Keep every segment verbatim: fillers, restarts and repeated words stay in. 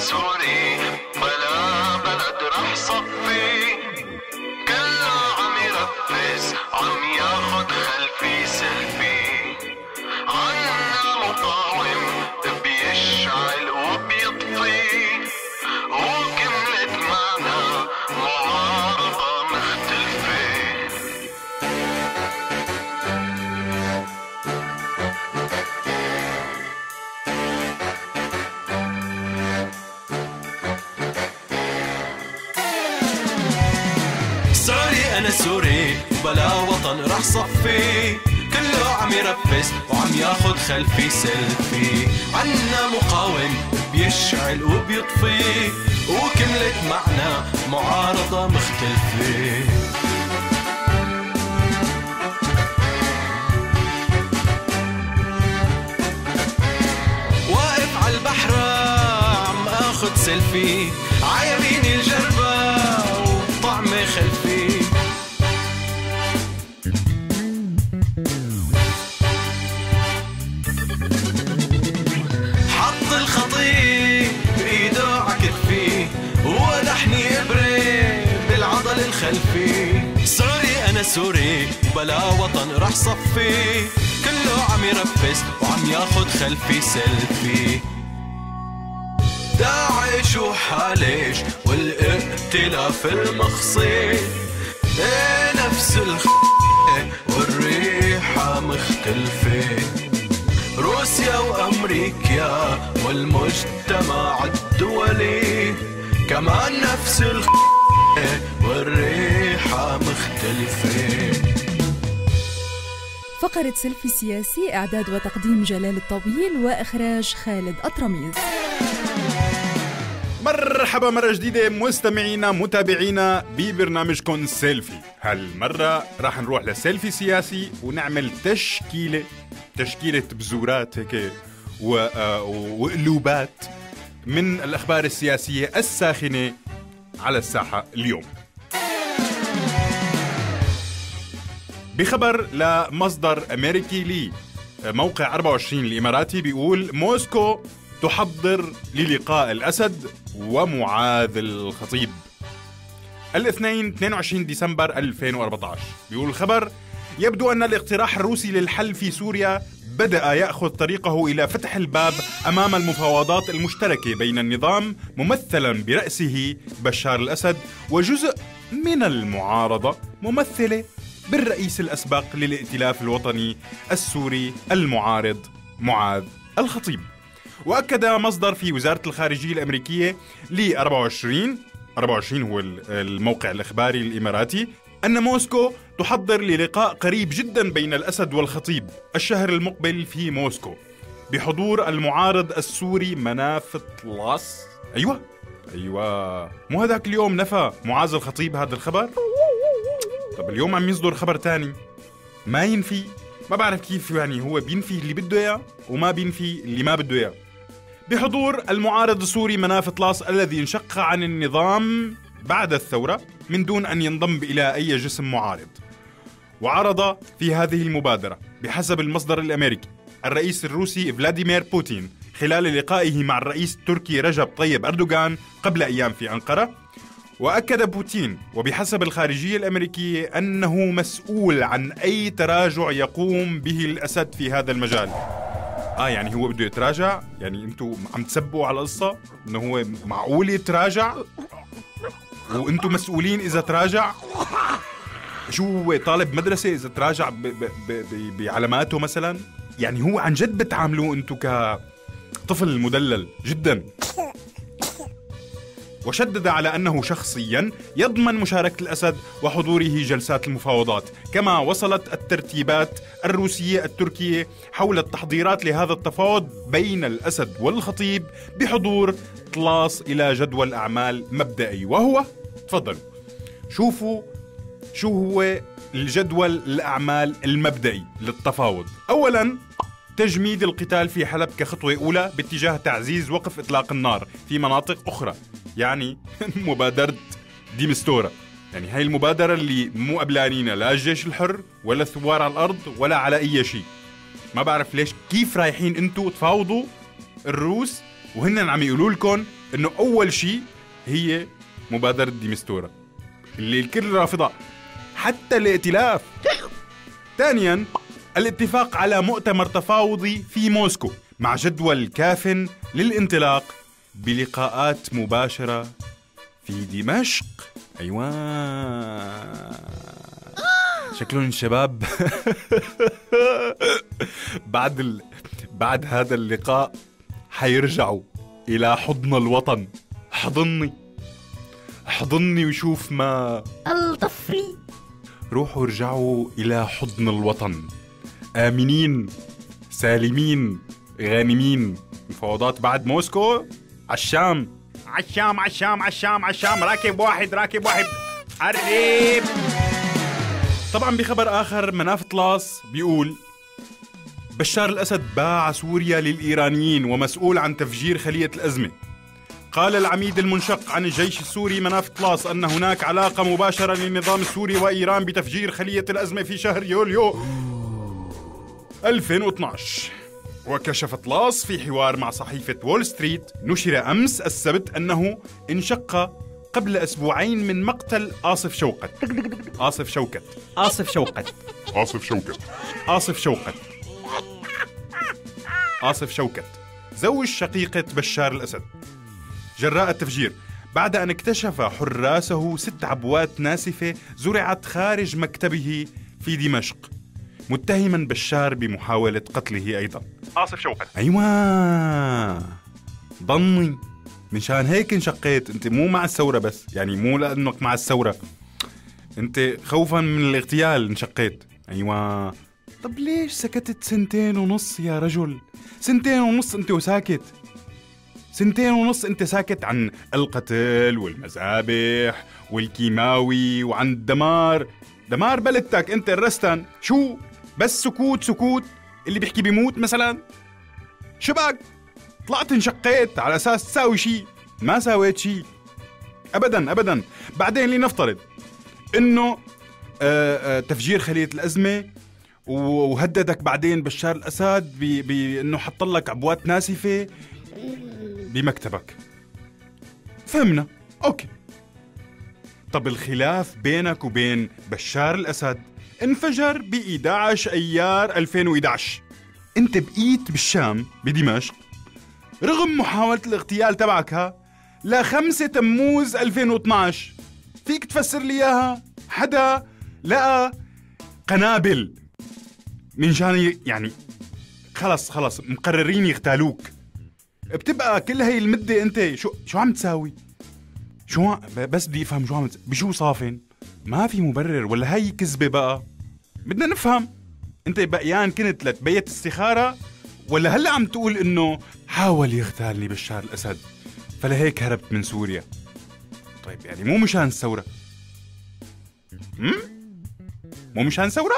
سوري بلا بلد رح صفي، كله عم يرفس عم ياخد خلفي سيلفي، عنا مقاوم بيشعل وبيطفي، وكملت معنا معارضة مختلفة. سوري أنا سوري بلا وطن رح صفي، كله عم يرفس وعم ياخد خلفي سيلفي، عنا مقاوم بيشعل وبيطفي، وكملت معنا معارضة مختلفة. واقف عالبحر عم اخد سيلفي، عيميني الجربة وطعمي خلفي، حط الخطيب بإيده عكتفي، ولحني إبرة بالعضل الخلفي. سوري أنا سوري بلا وطن رح صفي، كله عم يرفس وعم ياخد خلفي سيلفي. داعش وحالش والائتلاف المخصي، ايه نفس الخ والريحة مختلفة، روسيا وأمريكا والمجتمع الدولي كمان نفس الخ والريحة مختلفة. فقرة سيلفي سياسي، إعداد وتقديم جلال الطويل وإخراج خالد أطرميز. مرحبا مرة جديدة مستمعينا متابعينا ببرنامجكم سيلفي. هالمرة راح نروح لسيلفي سياسي ونعمل تشكيلة تشكيلة بزورات هيك وقلوبات من الأخبار السياسية الساخنة على الساحة اليوم. بخبر لمصدر أمريكي لي موقع أربعة وعشرين الإماراتي بيقول موسكو تحضر للقاء الأسد ومعاذ الخطيب الاثنين اثنين وعشرين ديسمبر ألفين وأربعة عشر. بيقول الخبر يبدو أن الاقتراح الروسي للحل في سوريا بدأ يأخذ طريقه إلى فتح الباب أمام المفاوضات المشتركة بين النظام ممثلا برأسه بشار الأسد وجزء من المعارضة ممثلة بالرئيس الأسبق للائتلاف الوطني السوري المعارض معاذ الخطيب. وأكد مصدر في وزارة الخارجية الأمريكية ل أربعة وعشرين أربعة وعشرين هو الموقع الإخباري الإماراتي أن موسكو تحضر للقاء قريب جدا بين الأسد والخطيب الشهر المقبل في موسكو بحضور المعارض السوري مناف طلاس. أيوة أيوة مو هذاك اليوم نفى معاذ الخطيب هذا الخبر؟ طب اليوم عم يصدر خبر تاني ما ينفي. ما بعرف كيف يعني هو بينفي اللي بده إياه وما بينفي اللي ما بده إياه. بحضور المعارض السوري مناف طلاس الذي انشق عن النظام بعد الثورة من دون أن ينضم إلى أي جسم معارض. وعرض في هذه المبادرة بحسب المصدر الأمريكي الرئيس الروسي فلاديمير بوتين خلال لقائه مع الرئيس التركي رجب طيب أردوغان قبل أيام في أنقرة. وأكد بوتين وبحسب الخارجية الأمريكية أنه مسؤول عن أي تراجع يقوم به الأسد في هذا المجال. آه يعني هو بده يتراجع؟ يعني أنتوا عم تسبوا على القصة أنه هو معقول يتراجع؟ وأنتوا مسؤولين إذا تراجع؟ شو هو طالب مدرسة إذا تراجع ب ب ب بعلاماته مثلا؟ يعني هو عن جد بتعاملوه أنتوا كطفل مدلل جدا. وشدد على أنه شخصيا يضمن مشاركة الأسد وحضوره جلسات المفاوضات، كما وصلت الترتيبات الروسية التركية حول التحضيرات لهذا التفاوض بين الأسد والخطيب بحضور طلاس إلى جدول أعمال مبدئي. وهو تفضلوا شوفوا شو هو الجدول الأعمال المبدئي للتفاوض. أولا تجميد القتال في حلب كخطوة أولى باتجاه تعزيز وقف إطلاق النار في مناطق أخرى، يعني مبادرة ديمستورة. يعني هاي المبادرة اللي مو قبلانينا لا الجيش الحر ولا الثوار على الأرض ولا على أي شيء. ما بعرف ليش كيف رايحين أنتوا تفاوضوا الروس وهن عم يقولوا لكم إنه أول شيء هي مبادرة ديمستورا اللي الكل رافضها حتى الائتلاف. ثانياً الاتفاق على مؤتمر تفاوضي في موسكو مع جدول كاف للانطلاق بلقاءات مباشرة في دمشق. أيوة شكلهم الشباب بعد ال... بعد هذا اللقاء حيرجعوا إلى حضن الوطن. حضني حضني وشوف ما الطفري. روحوا ارجعوا إلى حضن الوطن آمنين سالمين غانمين. مفاوضات بعد موسكو عالشام عالشام عالشام عالشام عالشام. راكب واحد راكب واحد قريب. طبعا بخبر آخر مناف طلاس بيقول بشار الأسد باع سوريا للإيرانيين ومسؤول عن تفجير خلية الأزمة. قال العميد المنشق عن الجيش السوري مناف طلاس أن هناك علاقة مباشرة للنظام السوري وإيران بتفجير خلية الأزمة في شهر يوليو ألفين واثناشر. وكشف طلاس في حوار مع صحيفة وول ستريت نشر أمس السبت أنه انشق قبل أسبوعين من مقتل آصف شوقت آصف شوكت آصف شوقت آصف شوكت آصف شوقت آصف شوكت زوج شقيقة بشار الأسد جراء التفجير بعد أن اكتشف حراسه ست عبوات ناسفة زرعت خارج مكتبه في دمشق متهما بشار بمحاولة قتله أيضا. آصف شوقت أيوة ضني منشان هيك انشقيت. انت مو مع الثورة بس، يعني مو لأنك مع الثورة، انت خوفا من الاغتيال انشقيت. أيوة طب ليش سكتت سنتين ونص يا رجل؟ سنتين ونص انت وساكت، سنتين ونص انت ساكت عن القتل والمذابح والكيماوي وعن الدمار، دمار بلدتك انت الرستن. شو بس سكوت سكوت؟ اللي بيحكي بيموت مثلا؟ شبك طلعت انشقيت على اساس تساوي شيء، ما ساويت شيء ابدا ابدا. بعدين لنفترض انه آآ آآ تفجير خلية الأزمة وهددك بعدين بشار الأسد بأنه حط لك عبوات ناسفة بمكتبك، فهمنا أوكي. طب الخلاف بينك وبين بشار الأسد انفجر ب إحدى عشر أيار ألفين وإحدى عشر. انت بقيت بالشام بدمشق رغم محاولة الاغتيال تبعك ها لخمسة تموز ألفين واثناشر. فيك تفسر لي اياها؟ حدا لقى قنابل من شان يعني خلص خلص مقررين يغتالوك، بتبقى كل هاي المدة انت شو شو عم تساوي؟ شو بس بدي افهم شو عم تساوي؟ بشو صافن؟ ما في مبرر ولا هاي كذبة بقى؟ بدنا نفهم انت بقيان كنت لتبيت استخارة ولا هلا عم تقول انه حاول يغتالني بشار الأسد فلهيك هربت من سوريا؟ طيب يعني مو مشان الثورة؟ هم؟ مو مشان ثورة؟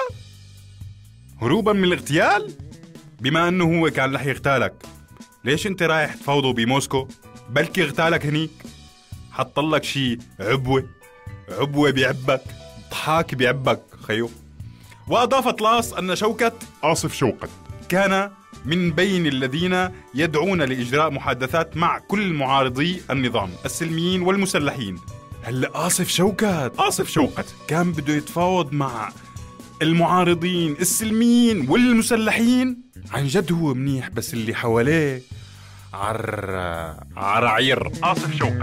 هروبا من الاغتيال؟ بما انه هو كان رح يغتالك ليش انت رايح تفاوضه بموسكو؟ بلكي اغتالك هنيك، حطلك شي عبوة عبوة بيعبك، ضحاك بيعبك خيو. وأضاف طلاس أن شوكت آصف شوقت كان من بين الذين يدعون لإجراء محادثات مع كل معارضي النظام السلميين والمسلحين. هلا آصف شوكت آصف شوقت كان بده يتفاوض مع المعارضين السلميين والمسلحين؟ عن جد هو منيح بس اللي حواليه عر عرعير. آصف شوقت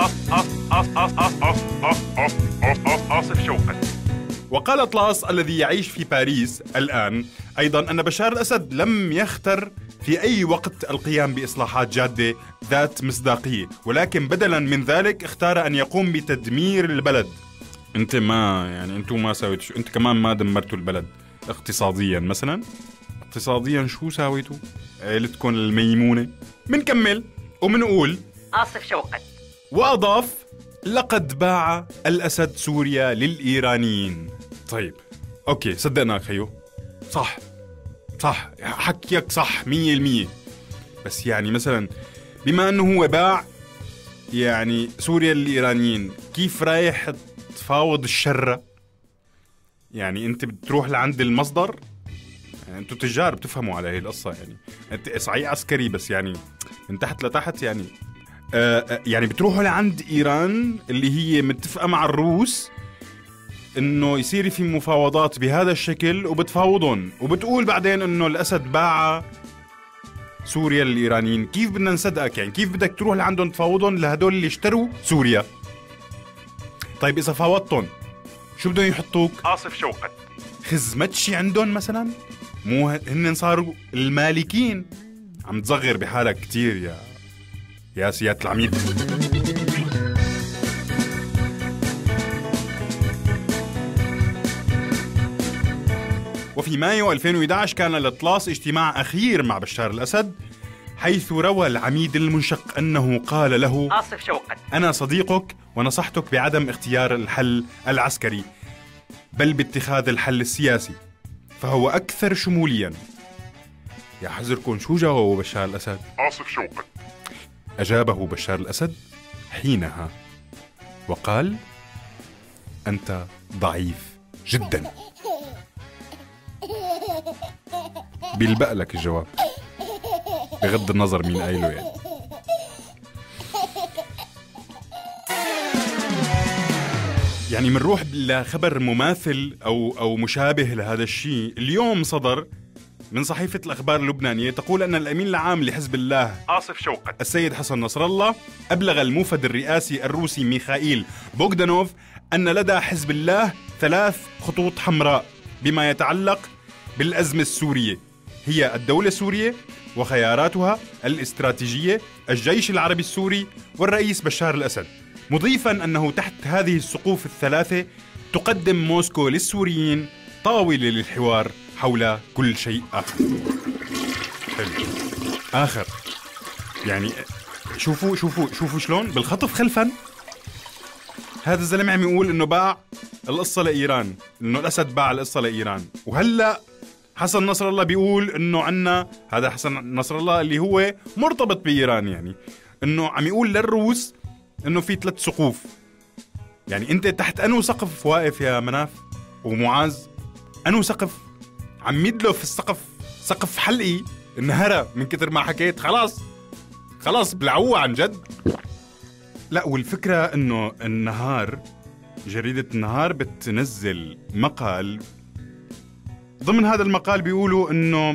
آصف شوقت. وقال طلاس الذي يعيش في باريس الآن أيضا أن بشار الأسد لم يختر في أي وقت القيام بإصلاحات جادة ذات مصداقية، ولكن بدلا من ذلك اختار أن يقوم بتدمير البلد. أنت ما يعني أنتوا ما سويتوا شو، أنت كمان ما دمرتوا البلد اقتصاديا مثلا. اقتصاديا شو ساويتوا؟ عيلتكم الميمونة. منكمل ومنقول آصف شوقت. وأضاف لقد باع الأسد سوريا للإيرانيين. طيب أوكي صدقناك خيو، صح صح حكيك صح مية المية، بس يعني مثلا بما أنه هو باع يعني سوريا للإيرانيين، كيف رايح تفاوض الشرة؟ يعني أنت بتروح لعند المصدر؟ يعني أنتوا تجار بتفهموا على هاي القصة، يعني أنت صحيح عسكري بس يعني من تحت لتحت يعني آه يعني بتروحوا لعند إيران اللي هي متفقة مع الروس إنه يصير في مفاوضات بهذا الشكل، وبتفاوضهم وبتقول بعدين إنه الأسد باع سوريا للإيرانيين. كيف بدنا نصدقك؟ يعني كيف بدك تروح لعندهم تفاوضهم لهدول اللي اشتروا سوريا؟ طيب إذا فاوضتهم شو بدهم يحطوك؟ آصف شوقت. خزمتشي عندهم مثلا؟ مو هن صاروا المالكين؟ عم تصغر بحالك كتير يا يا سيادة العميد. وفي مايو ألفين وإحدى عشر كان لطلاس اجتماع أخير مع بشار الأسد، حيث روى العميد المنشق أنه قال له: آصف شوقت، أنا صديقك ونصحتك بعدم اختيار الحل العسكري بل باتخاذ الحل السياسي، فهو أكثر شموليا. يا حذركم شو جاوبه بشار الأسد؟ آصف شوقت. أجابه بشار الأسد حينها وقال: أنت ضعيف جدا. بيلبق لك الجواب بغض النظر مين قايله يعني. يعني منروح لخبر مماثل أو أو مشابه لهذا الشيء. اليوم صدر من صحيفة الأخبار اللبنانية تقول أن الأمين العام لحزب الله آصف شوقت السيد حسن نصر الله أبلغ الموفد الرئاسي الروسي ميخائيل بوغدانوف أن لدى حزب الله ثلاث خطوط حمراء بما يتعلق بالأزمة السورية، هي الدولة السورية وخياراتها الاستراتيجية، الجيش العربي السوري، والرئيس بشار الأسد، مضيفا أنه تحت هذه السقوف الثلاثة تقدم موسكو للسوريين طاولة للحوار حول كل شيء آخر. حلو. آخر يعني شوفوا شوفوا شوفوا شلون بالخطف خلفا هذا الزلمة عم يقول إنه باع القصة لإيران، إنه الأسد باع القصة لإيران، وهلأ حسن نصر الله بيقول إنه عنا، هذا حسن نصر الله اللي هو مرتبط بإيران، يعني إنه عم يقول للروس إنه في ثلاث سقوف. يعني أنت تحت أنو سقف واقف يا مناف ومعاذ؟ أنو سقف؟ عم يدلو في السقف سقف حلقي انهرى من كتر ما حكيت. خلاص خلاص بلعوه عن جد. لا، والفكرة انه النهار، جريدة النهار بتنزل مقال، ضمن هذا المقال بيقولوا انه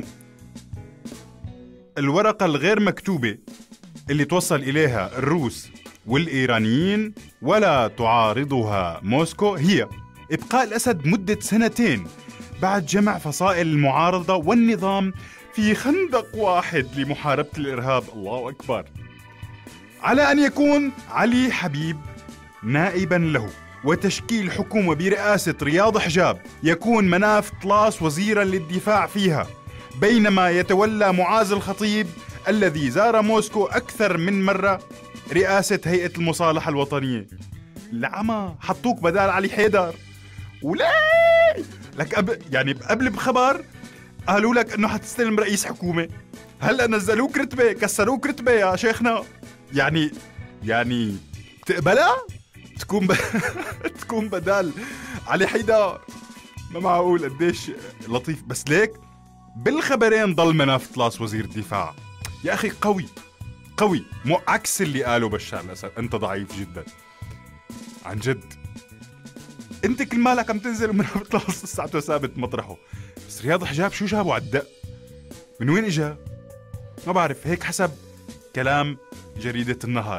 الورقة الغير مكتوبة اللي توصل اليها الروس والايرانيين ولا تعارضها موسكو هي ابقاء الاسد مدة سنتين بعد جمع فصائل المعارضة والنظام في خندق واحد لمحاربة الإرهاب، الله أكبر، على أن يكون علي حبيب نائبا له، وتشكيل حكومة برئاسة رياض حجاب يكون مناف طلاس وزيرا للدفاع فيها، بينما يتولى معاذ الخطيب الذي زار موسكو أكثر من مرة رئاسة هيئة المصالحة الوطنية. العمى حطوك بدال علي حيدر. ولا لك أب... يعني قبل بخبر قالوا لك انه حتستلم رئيس حكومة، هلا نزلوك رتبة، كسروك رتبة يا شيخنا. يعني يعني تقبلها تكون ب... تكون بدال علي حيدر؟ ما معقول قديش لطيف. بس ليك بالخبرين ضل مناف طلاس وزير الدفاع. يا اخي قوي قوي، مو عكس اللي قاله بشار الأسد انت ضعيف جدا عن جد. انت كل مالك عم تنزل ومناف طلاس لساته ثابت مطرحه. بس رياض حجاب شو جابه على الدق؟ من وين اجا؟ ما بعرف، هيك حسب كلام جريدة النهار.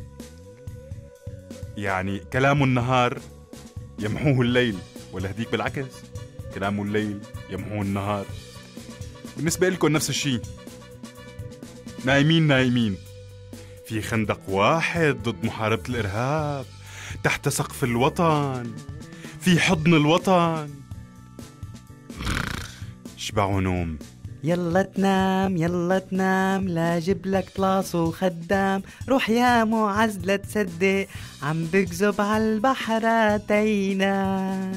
يعني كلام النهار يمحوه الليل، ولا هديك بالعكس، كلام الليل يمحوه النهار. بالنسبة لكم نفس الشيء، نايمين نايمين في خندق واحد ضد محاربة الإرهاب، تحت سقف الوطن، في حضن الوطن. شبعوا نوم. يلا تنام يلا تنام، لا جيب لك طلاس وخدام، روح يا معز لا تصدق عم بكذب عالبحر تينا.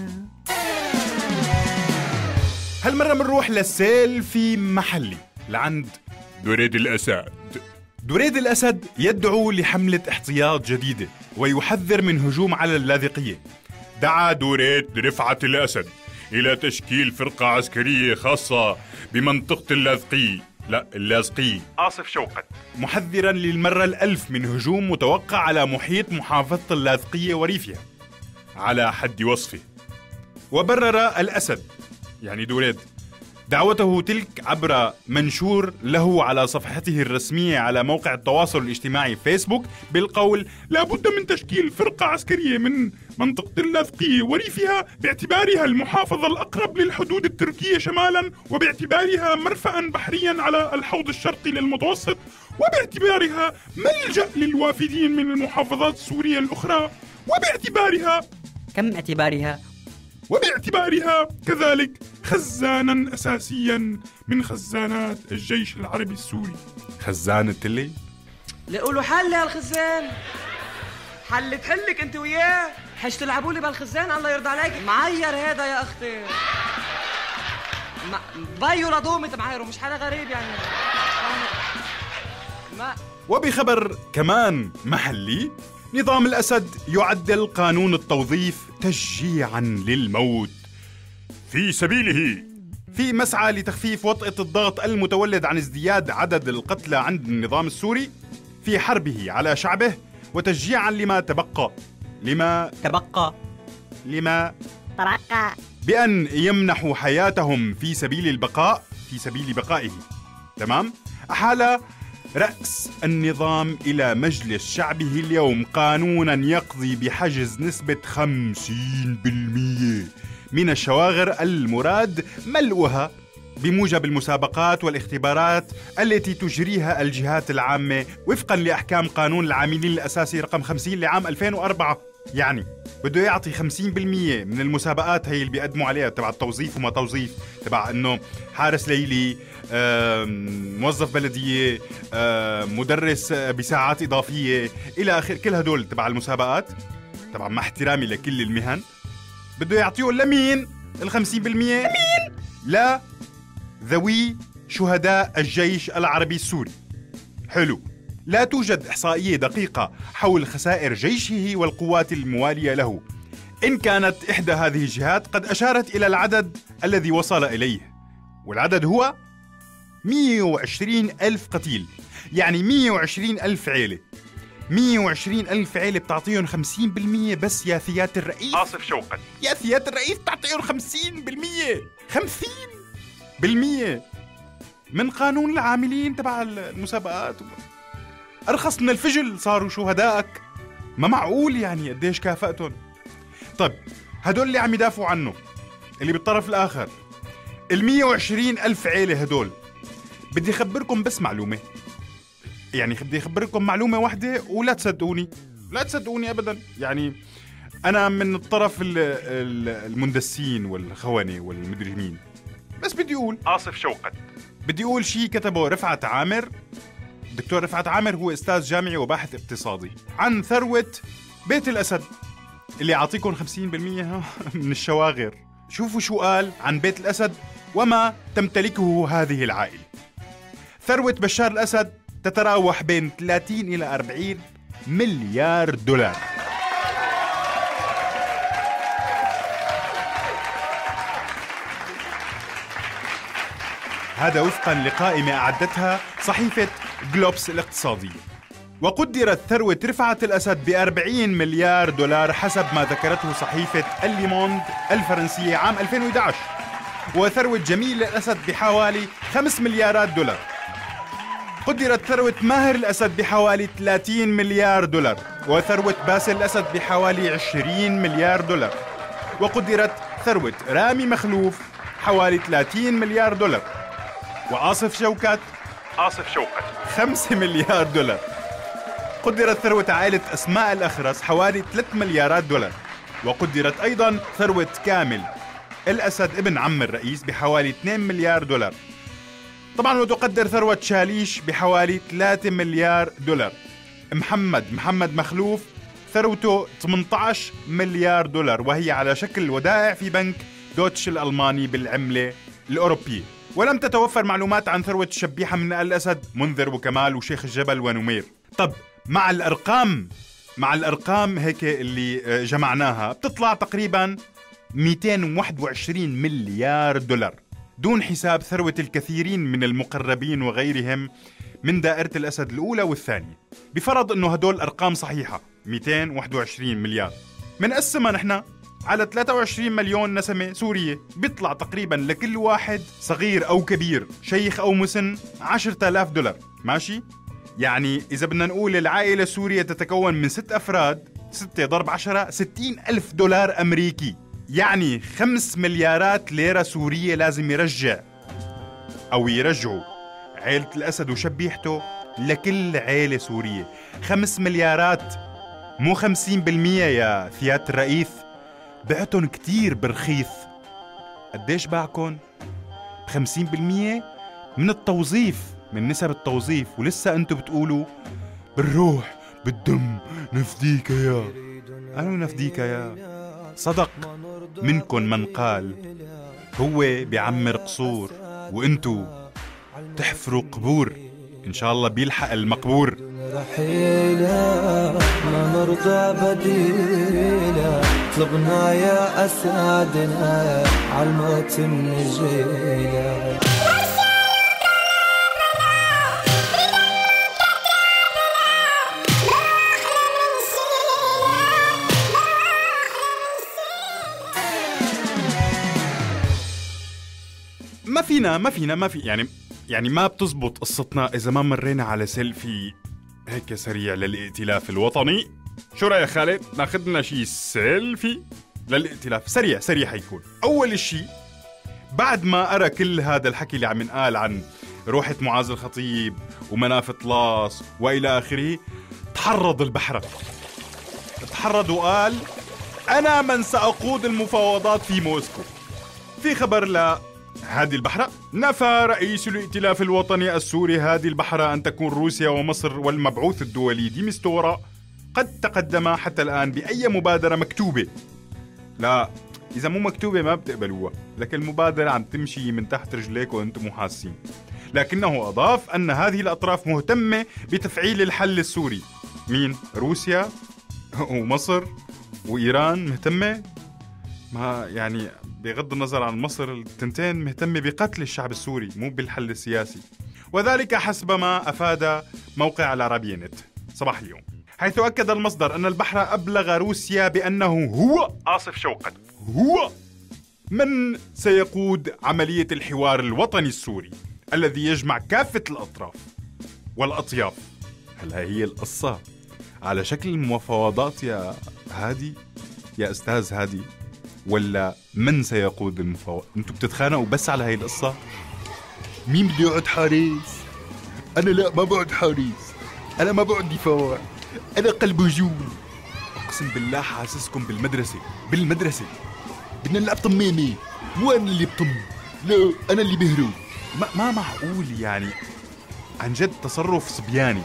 هالمرة منروح لسيلفي محلي لعند دريد الأسد. دريد الأسد يدعو لحملة احتياط جديدة ويحذر من هجوم على اللاذقية. دعا دريد رفعت الأسد إلى تشكيل فرقة عسكرية خاصة بمنطقة اللاذقية لا، اللاذقية. آصف شوقت. محذرا للمرة الألف من هجوم متوقع على محيط محافظة اللاذقية وريفها على حد وصفه. وبرر الأسد يعني دوريد دعوته تلك عبر منشور له على صفحته الرسمية على موقع التواصل الاجتماعي فيسبوك بالقول: لا بد من تشكيل فرقة عسكرية من منطقة اللاذقية وريفها باعتبارها المحافظة الأقرب للحدود التركية شمالا، وباعتبارها مرفأ بحريا على الحوض الشرقي للمتوسط، وباعتبارها ملجأ للوافدين من المحافظات السورية الأخرى، وباعتبارها كم اعتبارها؟ وباعتبارها كذلك خزانا أساسيا من خزانات الجيش العربي السوري. خزان التلي؟ لقولوا حل يا الخزان، حل تحلك انت وياه، حش تلعبوا لي بالخزان الله يرضى عليك. معير هذا يا اختي، ما بيو لضومة معايره، مش حدا غريب يعني. ما وبخبر كمان محلي، نظام الأسد يعدل قانون التوظيف تشجيعاً للموت في سبيله، في مسعى لتخفيف وطأة الضغط المتولد عن ازدياد عدد القتلى عند النظام السوري في حربه على شعبه، وتشجيعاً لما تبقى لما تبقى لما ترقى بأن يمنحوا حياتهم في سبيل البقاء في سبيل بقائه. تمام؟ أحال رأس النظام إلى مجلس شعبه اليوم قانونا يقضي بحجز نسبة خمسين بالمئة من الشواغر المراد ملؤها بموجب المسابقات والاختبارات التي تجريها الجهات العامة وفقا لأحكام قانون العاملين الأساسي رقم خمسين لعام ألفين وأربعة. يعني بده يعطي خمسين بالمئة من المسابقات هي اللي بيقدموا عليها تبع التوظيف وما توظيف، تبع انه حارس ليلي، موظف بلدية، مدرس بساعات إضافية إلى آخر، كل هدول تبع المسابقات. طبعا مع احترامي لكل المهن، بده يعطيهم لمين الخمسين بالمئة؟ لمين؟ لا ذوي شهداء الجيش العربي السوري. حلو. لا توجد إحصائية دقيقة حول خسائر جيشه والقوات الموالية له، إن كانت إحدى هذه الجهات قد أشارت إلى العدد الذي وصل إليه، والعدد هو مئة وعشرين ألف قتيل. يعني مئة وعشرين ألف عيلة، مئة وعشرين ألف عيلة بتعطيهم خمسين بالمئة بس يا سيادة الرئيس. آصف شوقت. يا سيادة الرئيس بتعطيهم خمسين بالمئة، خمسين بالمئة من قانون العاملين تبع المسابقات. أرخص من الفجل صاروا شهدائك. ما معقول يعني قديش كافأتهم. طيب هدول اللي عم يدافعوا عنه، اللي بالطرف الآخر، المية وعشرين ألف عيلة هدول، بدي أخبركم بس معلومة، يعني بدي أخبركم معلومة واحدة ولا تصدقوني، لا تصدقوني أبدا. يعني أنا من الطرف المندسين والخونة والمدرجين، بس بدي أقول آصف شوقت. بدي أقول شيء كتبه رفعت عامر. الدكتور رفعت عامر هو أستاذ جامعي وباحث اقتصادي عن ثروة بيت الأسد اللي يعطيكم خمسين بالمئة من الشواغر. شوفوا شو قال عن بيت الأسد وما تمتلكه هذه العائلة. ثروة بشار الأسد تتراوح بين ثلاثين إلى أربعين مليار دولار. هذا وفقا لقائمة أعدتها صحيفة جلوبس الاقتصادية. وقدرت ثروة رفعت الأسد بأربعين مليار دولار حسب ما ذكرته صحيفة الليموند الفرنسية عام ألفين وإحدى عشر، وثروة جميل الأسد بحوالي خمس مليارات دولار. قدرت ثروة ماهر الأسد بحوالي ثلاثين مليار دولار، وثروة باسل الأسد بحوالي عشرين مليار دولار، وقدرت ثروة رامي مخلوف حوالي ثلاثين مليار دولار، وآصف شوكت آصف شوقت خمسة مليار دولار. قدرت ثروة عائلة أسماء الأخرس حوالي ثلاث مليارات دولار، وقدرت أيضا ثروة كامل الأسد ابن عم الرئيس بحوالي اثنين مليار دولار. طبعا وتقدر ثروة شاليش بحوالي ثلاثة مليار دولار. محمد محمد مخلوف ثروته ثمانية عشر مليار دولار، وهي على شكل ودائع في بنك دوتش الألماني بالعملة الأوروبية. ولم تتوفر معلومات عن ثروة الشبيحة من الأسد، منذر وكمال وشيخ الجبل ونمير. طب مع الأرقام مع الأرقام هيك اللي جمعناها بتطلع تقريبا مئتين وواحد وعشرين مليار دولار. دون حساب ثروة الكثيرين من المقربين وغيرهم من دائرة الأسد الأولى والثانية. بفرض أنه هدول أرقام صحيحة مئتين وواحد وعشرين مليار، منقسمها نحن على ثلاثة وعشرين مليون نسمة سورية، بيطلع تقريبا لكل واحد صغير أو كبير، شيخ أو مسن، عشرة آلاف دولار. ماشي؟ يعني إذا بدنا نقول العائلة السورية تتكون من ست أفراد، ستة ضرب عشرة ستين ألف دولار أمريكي، يعني خمس مليارات ليرة سورية لازم يرجع أو يرجعوا عائلة الأسد وشبيحته لكل عائلة سورية. خمس مليارات، مو خمسين بالمية يا سيادة الرئيس. بعتن كتير برخيص. قديش باعكن؟ بخمسين بالمية من التوظيف، من نسب التوظيف، ولسه انتو بتقولوا بالروح بالدم نفديك يا. أنا نفديك يا. صدق منكن من قال هو بيعمر قصور وانتو تحفروا قبور. إن شاء الله بيلحق المقبور. رحيلة ما نرضى بديلة، طلبنا يا أسعدنا عالموت النجيلة. ما فينا ما فينا ما في يعني يعني ما بتزبط قصتنا إذا ما مرينا على سيلفي هيك سريع للائتلاف الوطني. شو رأيك خالد؟ ناخذ لنا شي سيلفي للائتلاف سريع سريع. حيكون أول شي بعد ما أرى كل هذا الحكي اللي عم ينقال عن روحة معاذ الخطيب ومناف طلاس وإلى آخره، تحرض البحرة، تحرض وقال أنا من سأقود المفاوضات في موسكو. في خبر ل هذه البحرة. نفى رئيس الائتلاف الوطني السوري هذه البحرة أن تكون روسيا ومصر والمبعوث الدولي دي مستورة قد تقدم حتى الآن بأي مبادرة مكتوبة. لا، إذا مو مكتوبة ما بتقبلوها، لكن المبادرة عم تمشي من تحت رجليك وأنتم مو حاسين. لكنه أضاف أن هذه الأطراف مهتمة بتفعيل الحل السوري. مين؟ روسيا ومصر وإيران مهتمة؟ ما يعني بغض النظر عن مصر، التنتين مهتمة بقتل الشعب السوري مو بالحل السياسي. وذلك حسب ما أفاد موقع العربية نت صباح اليوم، حيث أكد المصدر أن البحر أبلغ روسيا بأنه هو آصف شوقت هو من سيقود عملية الحوار الوطني السوري الذي يجمع كافة الأطراف والأطياف. هل هي القصة على شكل مفاوضات يا هادي يا أستاذ هادي، ولا من سيقود المفاوضات؟ انتوا بتتخانقوا بس على هاي القصة؟ مين بده يقعد حارس؟ أنا لا، ما بقعد حارس، أنا ما بقعد دفاع، أنا قلب هجوم. أقسم بالله حاسسكم بالمدرسة بالمدرسة بدنا نلعب طميمة، مو أنا اللي بطم، لا أنا اللي بهرب. ما, ما معقول يعني، عن جد تصرف صبياني.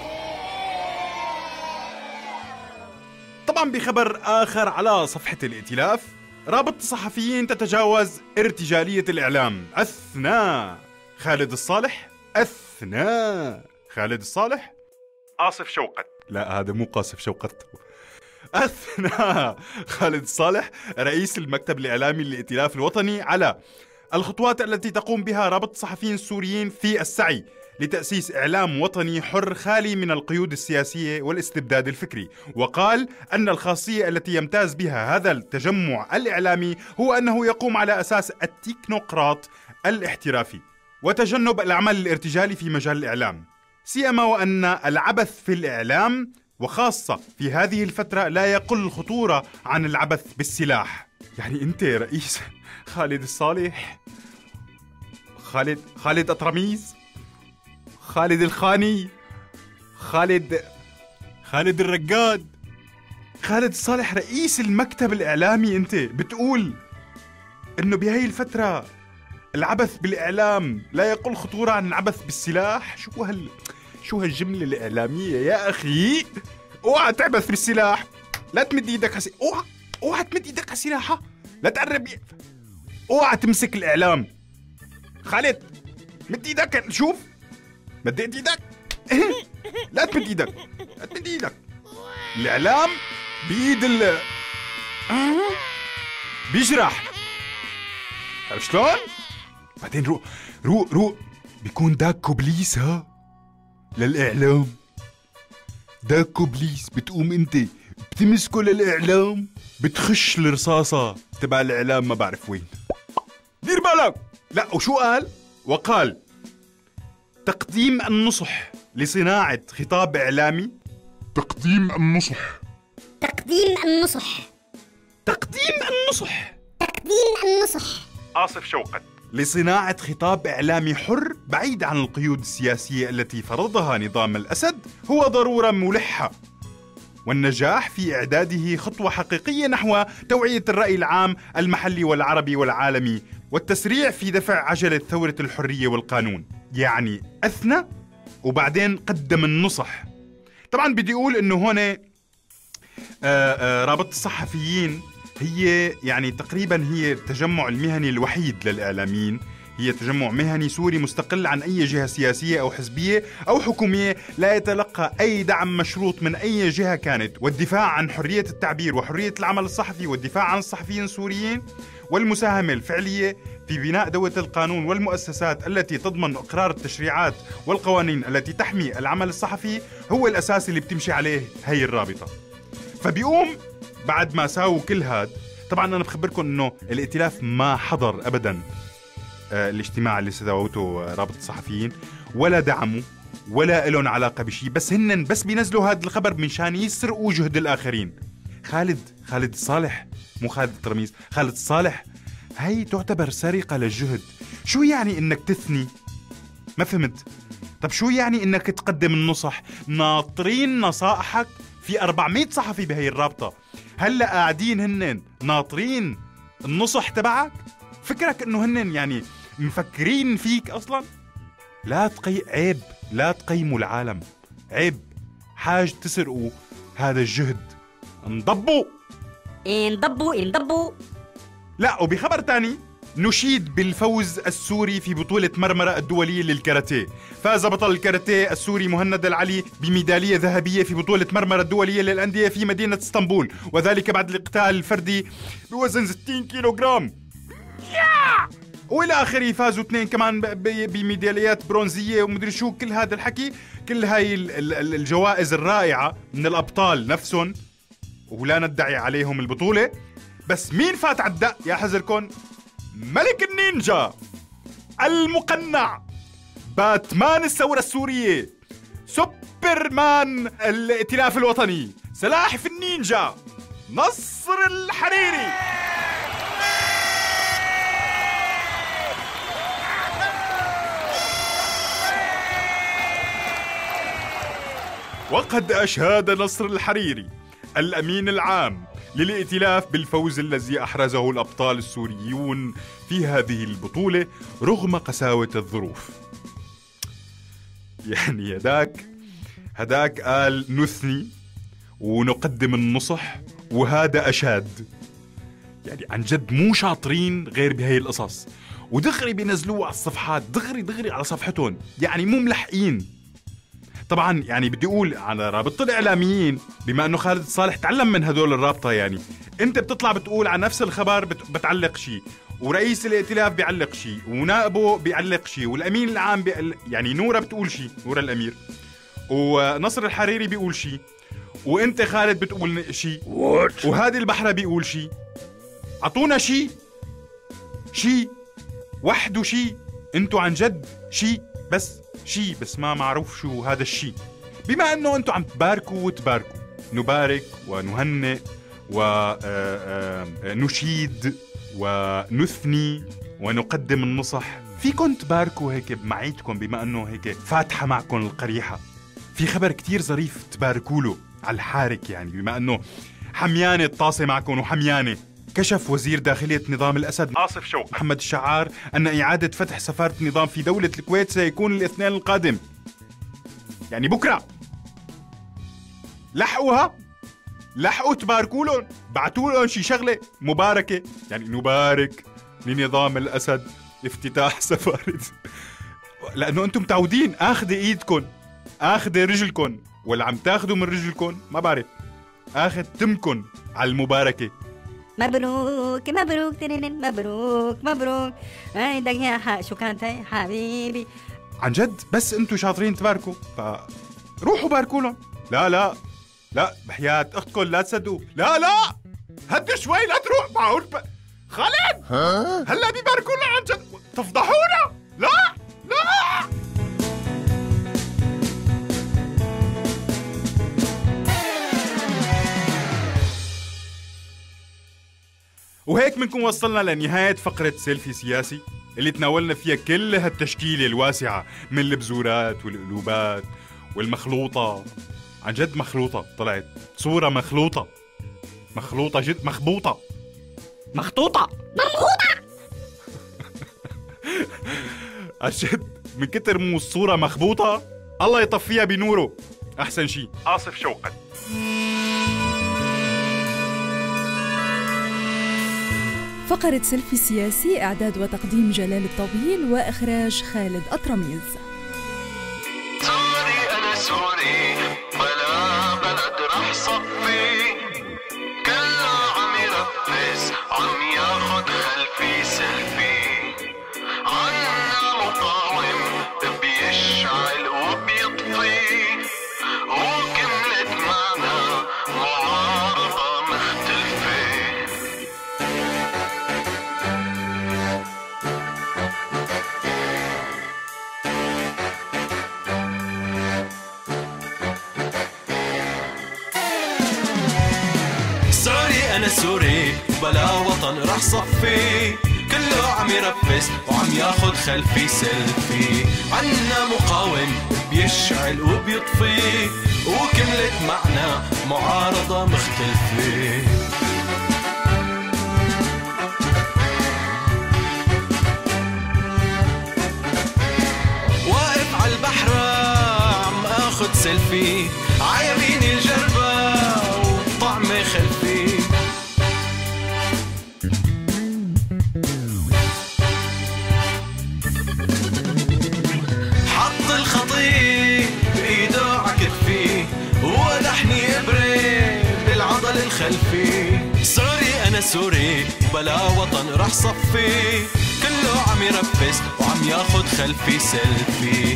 طبعا بخبر آخر على صفحة الائتلاف، رابطة الصحفيين تتجاوز ارتجالية الإعلام أثناء خالد الصالح أثناء خالد الصالح آصف شوقت. لا، هذا مو قاصف شوقت. أثناء خالد الصالح رئيس المكتب الإعلامي للائتلاف الوطني على الخطوات التي تقوم بها رابطة الصحفيين السوريين في السعي لتأسيس إعلام وطني حر خالي من القيود السياسية والاستبداد الفكري. وقال أن الخاصية التي يمتاز بها هذا التجمع الإعلامي هو أنه يقوم على أساس التكنوقراط الاحترافي وتجنب العمل الارتجالي في مجال الإعلام، سيما وأن العبث في الإعلام وخاصة في هذه الفترة لا يقل خطورة عن العبث بالسلاح. يعني أنت رئيس خالد الصالح، خالد خالد أطرميز، خالد الخاني، خالد خالد الرقاد، خالد الصالح رئيس المكتب الإعلامي، أنت بتقول إنه بهاي الفترة العبث بالإعلام لا يقل خطورة عن العبث بالسلاح؟ شو هال شو هالجملة الإعلامية يا أخي؟ اوعى تعبث بالسلاح، لا تمد ايدك حسي، اوعى اوعى تمد ايدك على السلاح، لا تقرب، اوعى تمسك الإعلام. خالد مد ايدك، شوف مديت ايدك. لا تمد ايدك، لا تمد ايدك. الإعلام بيد ال بيجرح، عرفت شلون؟ بعدين روق روق روق بيكون داكو بليس ها للإعلام. داكو بليس بتقوم انت بتمسكه للإعلام، بتخش الرصاصة تبع الإعلام ما بعرف وين. دير بالك. لا وشو قال؟ وقال تقديم النصح لصناعة خطاب إعلامي. تقديم النصح. تقديم النصح. تقديم النصح. تقديم النصح. آصف شوقت. لصناعة خطاب إعلامي حر بعيد عن القيود السياسية التي فرضها نظام الأسد هو ضرورة ملحة، والنجاح في إعداده خطوة حقيقية نحو توعية الرأي العام المحلي والعربي والعالمي والتسريع في دفع عجلة ثورة الحرية والقانون. يعني أثنى وبعدين قدم النصح. طبعا بدي أقول إنه هون آآ آآ رابطة الصحفيين هي يعني تقريبا هي التجمع المهني الوحيد للإعلاميين، هي تجمع مهني سوري مستقل عن أي جهة سياسية أو حزبية أو حكومية، لا يتلقى أي دعم مشروط من أي جهة كانت، والدفاع عن حرية التعبير وحرية العمل الصحفي والدفاع عن الصحفيين السوريين والمساهمة الفعلية في بناء دولة القانون والمؤسسات التي تضمن إقرار التشريعات والقوانين التي تحمي العمل الصحفي هو الأساس اللي بتمشي عليه هي الرابطة. فبيقوم بعد ما ساووا كل هاد، طبعا أنا بخبركم أنه الائتلاف ما حضر أبدا الاجتماع اللي سووته رابطة الصحفيين ولا دعموا ولا لهم علاقة بشيء، بس هن بس بينزلوا هذا الخبر منشان يسرقوا جهد الآخرين. خالد خالد الصالح، مو خالد الترميز، خالد الصالح، هاي تعتبر سرقة للجهد. شو يعني إنك تثني؟ ما فهمت. طب شو يعني إنك تقدم النصح؟ ناطرين نصائحك في أربعمية صحفي بهي الرابطة، هلأ قاعدين هنن ناطرين النصح تبعك؟ فكرك إنه هنن يعني مفكرين فيك أصلاً؟ لا تقي عيب، لا تقيموا العالم، عيب، حاج تسرقوا هذا الجهد. انضبوا انضبوا انضبوا. لا وبخبر تاني، نشيد بالفوز السوري في بطولة مرمرة الدولية للكاراتيه. فاز بطل الكاراتيه السوري مهند العلي بميدالية ذهبية في بطولة مرمرة الدولية للأندية في مدينة اسطنبول، وذلك بعد القتال الفردي بوزن ستين كيلو جرام. والى اخره. فازوا اثنين كمان بميداليات برونزيه ومدري شو، كل هذا الحكي، كل هاي الجوائز الرائعه من الابطال نفسهم، ولا ندعي عليهم البطوله. بس مين فات على الدق يا حزركن؟ ملك النينجا المقنع، باتمان الثوره السوريه، سوبرمان الائتلاف الوطني، سلاحف النينجا، نصر الحريري. وقد أشاد نصر الحريري الأمين العام للائتلاف بالفوز الذي أحرزه الأبطال السوريون في هذه البطولة رغم قساوة الظروف. يعني يداك هداك قال نثني ونقدم النصح، وهذا أشاد. يعني عن جد مو شاطرين غير بهي القصص، ودغري بينزلوه على الصفحات، دغري دغري على صفحتهم، يعني مو ملحقين. طبعا يعني بدي اقول على رابطة الاعلاميين، بما انه خالد الصالح تعلم من هدول الرابطة، يعني انت بتطلع بتقول عن نفس الخبر بتعلق شيء، ورئيس الائتلاف بيعلق شيء، ونائبه بيعلق شيء، والامين العام بيعلق، يعني نورة بتقول شيء، نورة الامير، ونصر الحريري بيقول شيء، وانت خالد بتقول شيء، وهادي البحرة بيقول شيء. عطونا شيء شيء وحده، شيء انتو عن جد شيء، بس شيء بس ما معروف شو هذا الشيء. بما انه انتم عم تباركوا وتباركوا، نبارك ونهنئ ونشيد ونثني ونقدم النصح، فيكن تباركوا هيك بمعيتكم، بما انه هيك فاتحة معكم القريحة. في خبر كتير ظريف تباركوا له على الحارك، يعني بما انه حميانة الطاسة معكم وحميانة. كشف وزير داخلية نظام الأسد آصف شوقت محمد الشعار أن إعادة فتح سفارة النظام في دولة الكويت سيكون الاثنين القادم، يعني بكرة. لحقوها، لحقوا تباركوا لهم، بعتوا لهم شي شغلة مباركة، يعني نبارك لنظام الأسد افتتاح سفارة، لأنه أنتم متعودين آخذ إيدكم آخذ رجلكم، ولا عم تاخذوا من رجلكم ما بعرف، آخذ تمكن على المباركة. مبروك مبروك تنين مبروك مبروك هيدا يا ح- شو كانت هي حبيبي. عن جد بس انتوا شاطرين تباركوا فروحوا باركوا لهم. لا لا لا بحياة اختكم لا تصدقوا. لا لا هدوا شوي لا تروح. معقول ب... خالد هلا بيباركوا لنا عن جد تفضحونا. لا لا وهيك منكم وصلنا لنهاية فقرة سيلفي سياسي اللي تناولنا فيها كل هالتشكيلة الواسعة من البزورات والقلوبات والمخلوطة. عن جد مخلوطة، طلعت صورة مخلوطة مخلوطة جد مخبوطة مخطوطة ممغوطة. عن جد من كتر مو الصورة مخبوطة الله يطفيها بنوره. أحسن شي آصف شوقت. فقرة سيلفي سياسي إعداد وتقديم جلال الطويل وإخراج خالد أطرميز. سوري أنا سوري بلا بلد رح صفي كله عم يرفس عم ياخد خلفي سيلفي عنا مقاوم بيشعل وبيطفي وكملت معنا معارضة مختلفة. أنا سوري بلا وطن رح صفي كله عم يرفس وعم ياخد خلفي سيلفي عنا مقاوم بيشعل وبيطفي وكملت معنا معارضة مختلفة. واقف عالبحر عم اخد سيلفي عيميني الجربة وطعمي خلفي حط الخطيب بإيده عكتفي ولحني إبرة بالعضل الخلفي. سوري أنا سوري بلا وطن رح صفي كله عم يرفس وعم ياخد خلفي سيلفي.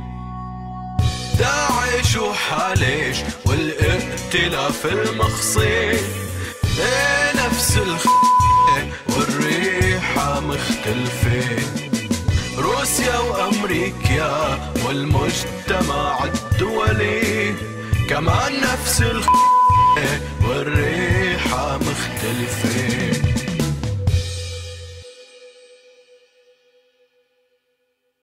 داعش وحاليش والائتلاف المخصي ايه نفس الخ والريحة مختلفة. روسيا وأمريكا والمجتمع الدولي كمان نفس الخ والريحة مختلفة.